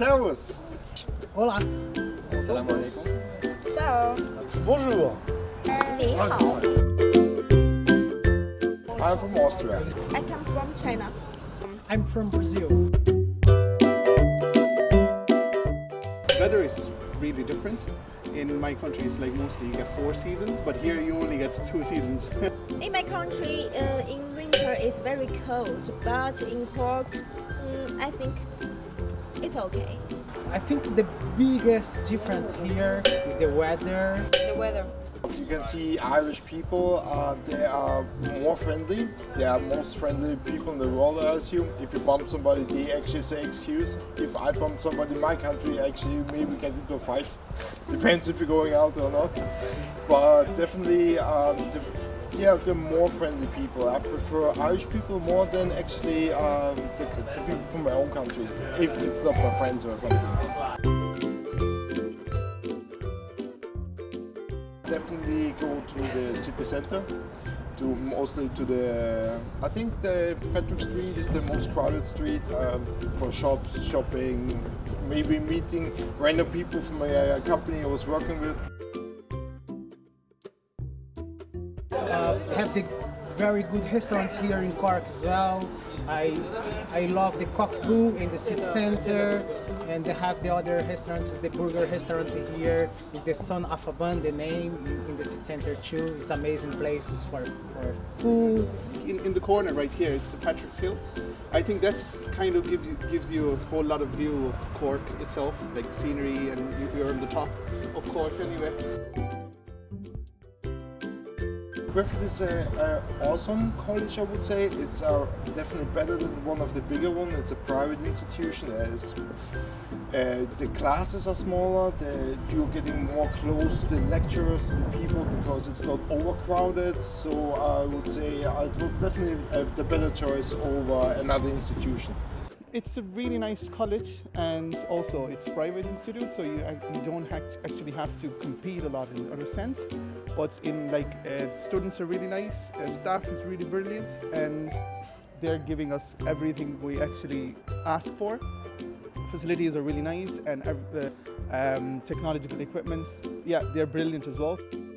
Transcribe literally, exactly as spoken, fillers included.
servus. Hola. Assalamu alaikum. Ciao. Bonjour. Ni hao. I'm from Austria. I come from China. I'm from Brazil. Weather is really different. In my country, it's like mostly you get four seasons, but here you only get two seasons. In my country, uh, in winter it's very cold, but in Cork, mm, I think it's okay. I think the biggest difference here is the weather. The weather. You can see Irish people, uh, they are more friendly. They are most friendly people in the world, I assume. If you bump somebody, they actually say excuse. If I bump somebody in my country, actually maybe get into a fight. Depends if you're going out or not. But definitely, um, the, yeah, they're more friendly people. I prefer Irish people more than actually um, the, the people from my own country, if it's not my friends or something. Definitely go to the city center, to mostly to the, I think the Patrick Street is the most crowded street um, for shops, shopping, maybe meeting random people from a, a company I was working with. Uh, have the very good restaurants here in Cork as well. I I love the Cockboo in the city center, and they have the other restaurants. The burger restaurant here is the Son of a Bun, the name in the city center too. It's amazing places for, for food. In, in the corner right here, it's the Patrick's Hill. I think that's kind of gives you, gives you a whole lot of view of Cork itself, like scenery, and you, you're on the top of Cork anyway. Griffith is an awesome college, I would say. It's uh, definitely better than one of the bigger ones. It's a private institution. It's, uh, the classes are smaller. The, you're getting more close to the lecturers and people because it's not overcrowded. So I would say I would definitely have the better choice over another institution. It's a really nice college, and also it's a private institute, so you, you don't actually have to compete a lot in other sense. But in like uh, students are really nice, uh, staff is really brilliant, and they're giving us everything we actually ask for. Facilities are really nice, and uh, um, technological equipment, yeah, they're brilliant as well.